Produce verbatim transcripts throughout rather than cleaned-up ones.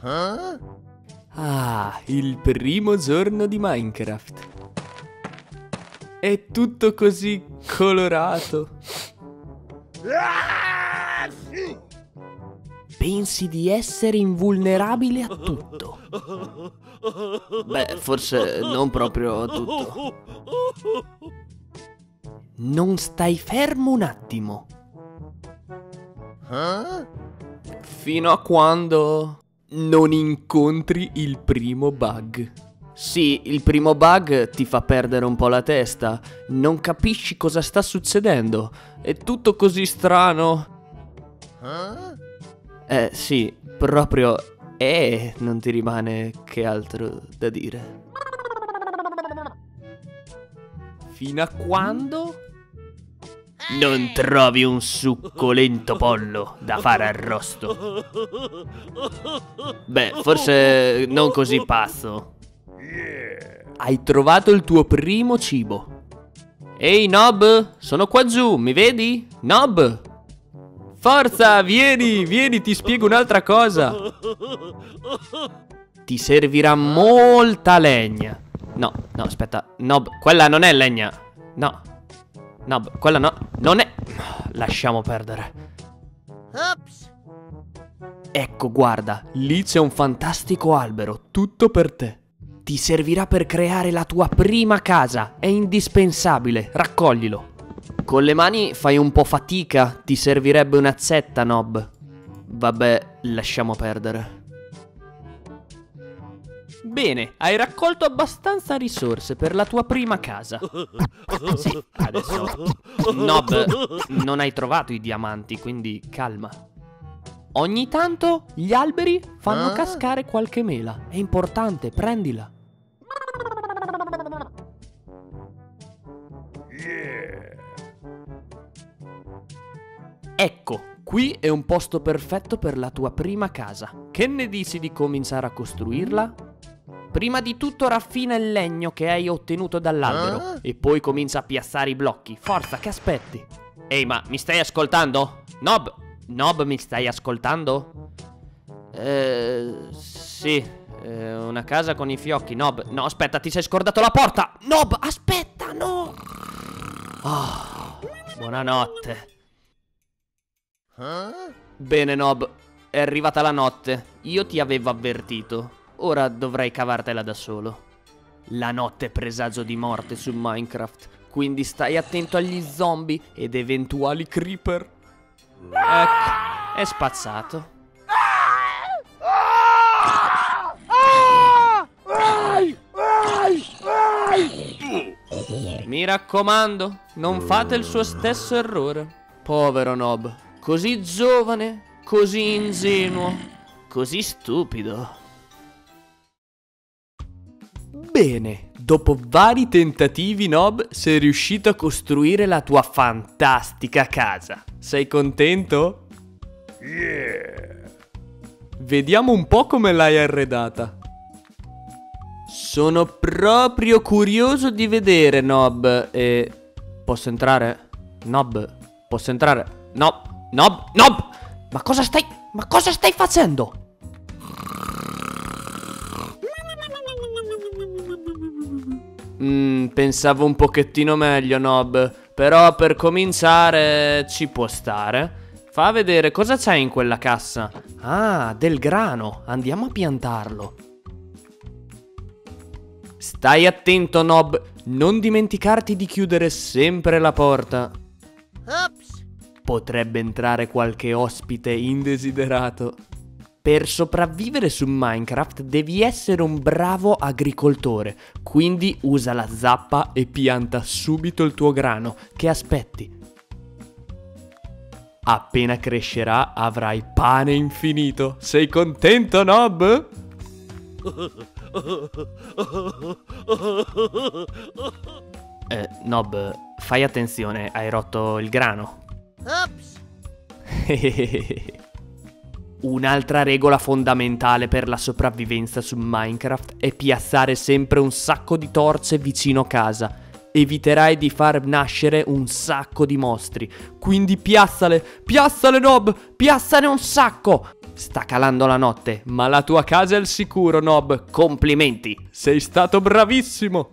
Ah, il primo giorno di Minecraft. È tutto così colorato. Pensi di essere invulnerabile a tutto? Beh, forse non proprio a tutto. Non stai fermo un attimo. Fino a quando non incontri il primo bug. Sì, il primo bug ti fa perdere un po' la testa. Non capisci cosa sta succedendo. È tutto così strano. Eh sì, proprio eh, non ti rimane che altro da dire. Fino a quando non trovi un succolento pollo da fare arrosto. Beh, forse non così pazzo. Hai trovato il tuo primo cibo. Ehi Nob, sono qua giù, mi vedi? Nob! Forza, vieni, vieni, ti spiego un'altra cosa. Ti servirà molta legna. No, no, aspetta, Nob, quella non è legna. No, Nob, quella no, non è. Lasciamo perdere. Ops. Ecco, guarda, lì c'è un fantastico albero, tutto per te. Ti servirà per creare la tua prima casa, è indispensabile, raccoglilo. Con le mani fai un po' fatica, ti servirebbe un'azzetta, Nob. Vabbè, lasciamo perdere. Bene, hai raccolto abbastanza risorse per la tua prima casa. Sì, adesso. Nob, non hai trovato i diamanti, quindi calma. Ogni tanto gli alberi fanno cascare qualche mela. È importante, prendila. Ecco, qui è un posto perfetto per la tua prima casa. Che ne dici di cominciare a costruirla? Prima di tutto raffina il legno che hai ottenuto dall'albero e poi comincia a piazzare i blocchi. Forza, che aspetti? Ehi, ma mi stai ascoltando? Nob, Nob, mi stai ascoltando? Eh, sì, eh, una casa con i fiocchi. Nob, no, aspetta, ti sei scordato la porta. Nob, aspetta, no. Oh, buonanotte. Bene, Nob, è arrivata la notte. Io ti avevo avvertito. Ora dovrai cavartela da solo. La notte è presagio di morte su Minecraft, quindi stai attento agli zombie ed eventuali creeper. Ecco, è spazzato. Mi raccomando, non fate il suo stesso errore. Povero Nob, così giovane, così ingenuo, così stupido. Bene, dopo vari tentativi, Nob, sei riuscito a costruire la tua fantastica casa. Sei contento? Yeah! Vediamo un po' come l'hai arredata. Sono proprio curioso di vedere, Nob. E... posso entrare? Nob, posso entrare? No, Nob, Nob! Ma cosa stai... ma cosa stai facendo? Mm, pensavo un pochettino meglio, Nob. Però per cominciare ci può stare. Fa vedere cosa c'è in quella cassa. Ah, del grano. Andiamo a piantarlo. Stai attento, Nob. Non dimenticarti di chiudere sempre la porta. Ops. Potrebbe entrare qualche ospite indesiderato. Per sopravvivere su Minecraft devi essere un bravo agricoltore, quindi usa la zappa e pianta subito il tuo grano. Che aspetti? Appena crescerà avrai pane infinito. Sei contento, Nob? Eh, Nob, fai attenzione, hai rotto il grano. Ops. Un'altra regola fondamentale per la sopravvivenza su Minecraft è piazzare sempre un sacco di torce vicino casa. Eviterai di far nascere un sacco di mostri. Quindi piazzale, piazzale, Nob, piazzane un sacco. sta calando la notte, ma la tua casa è al sicuro, Nob. Complimenti, sei stato bravissimo.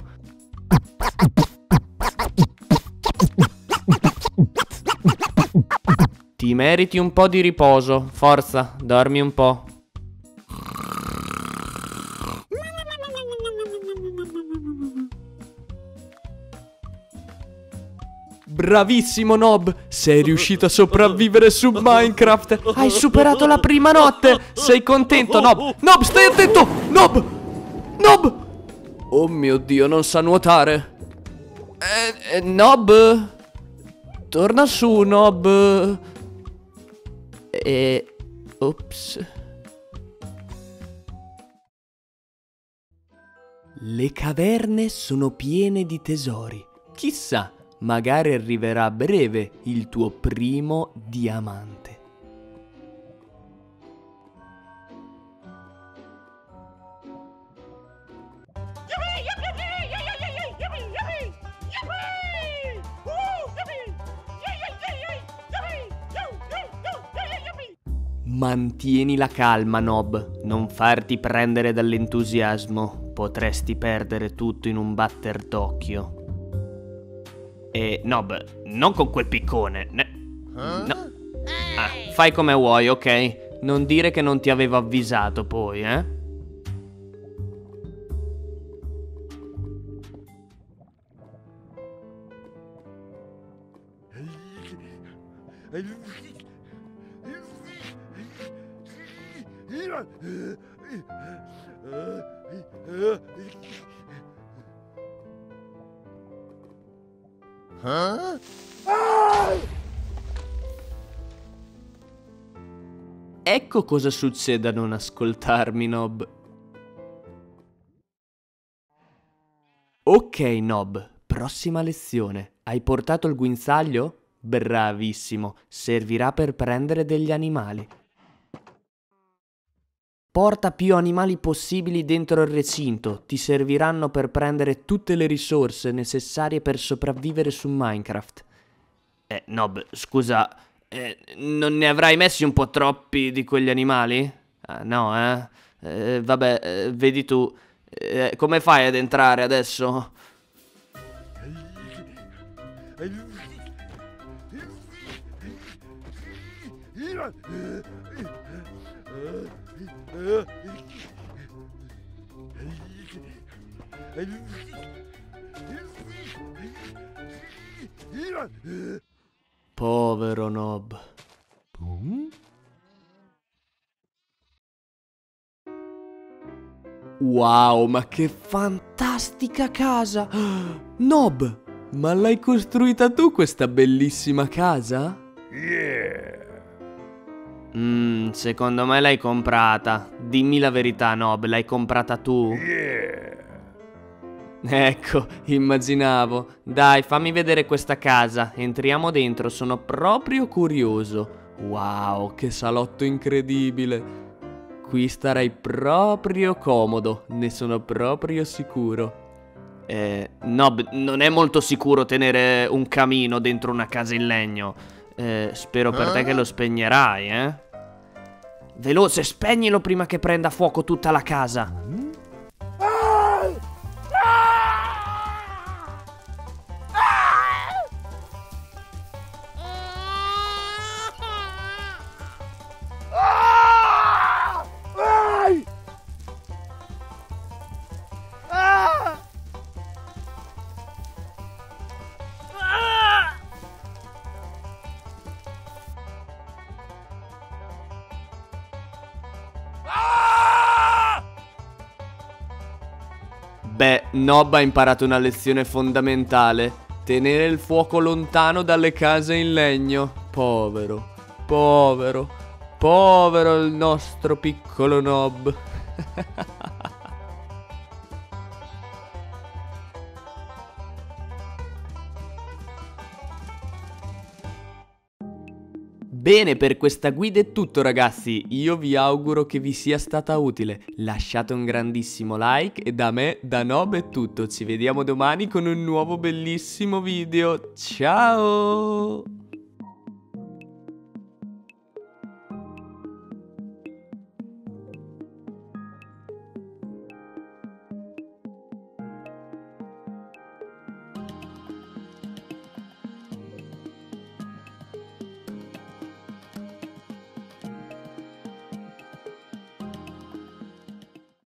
Ti meriti un po' di riposo, forza, dormi un po'. Bravissimo Nob, sei riuscito a sopravvivere su Minecraft. Hai superato la prima notte. Sei contento Nob? Nob, stai attento. Nob, Nob. Oh mio Dio, non sa nuotare. eh, eh, Nob, torna su Nob. E... ops. Le caverne sono piene di tesori. Chissà, magari arriverà a breve il tuo primo diamante. Mantieni la calma, Nob. Non farti prendere dall'entusiasmo. Potresti perdere tutto in un batter d'occhio. E Nob, non con quel piccone. Ne... No. Ah, fai come vuoi, ok? Non dire che non ti avevo avvisato poi, eh? Huh? Ecco cosa succede a non ascoltarmi, Nob. Ok, Nob, prossima lezione. Hai portato il guinzaglio? Bravissimo, servirà per prendere degli animali. Porta più animali possibili dentro il recinto, ti serviranno per prendere tutte le risorse necessarie per sopravvivere su Minecraft. Eh, Nob, scusa, eh, non ne avrai messi un po' troppi di quegli animali? Ah, no, eh? eh vabbè, eh, vedi tu, eh, come fai ad entrare adesso? Povero Nob. Wow, ma che fantastica casa! Nob, ma l'hai costruita tu questa bellissima casa? Yeah. Mmm, secondo me l'hai comprata. Dimmi la verità, Nob, l'hai comprata tu? Yeah. Ecco, immaginavo. Dai, fammi vedere questa casa. Entriamo dentro, sono proprio curioso. Wow, che salotto incredibile. Qui starei proprio comodo, ne sono proprio sicuro. Eh, Nob, non è molto sicuro tenere un camino dentro una casa in legno. Eh, spero per te che lo spegnerai, eh? Veloce, spegnilo prima che prenda fuoco tutta la casa. Beh, Nob ha imparato una lezione fondamentale. Tenere il fuoco lontano dalle case in legno. Povero, povero, povero il nostro piccolo Nob. Bene, per questa guida è tutto ragazzi, io vi auguro che vi sia stata utile, lasciate un grandissimo like e da me, da Nob è tutto, ci vediamo domani con un nuovo bellissimo video, ciao!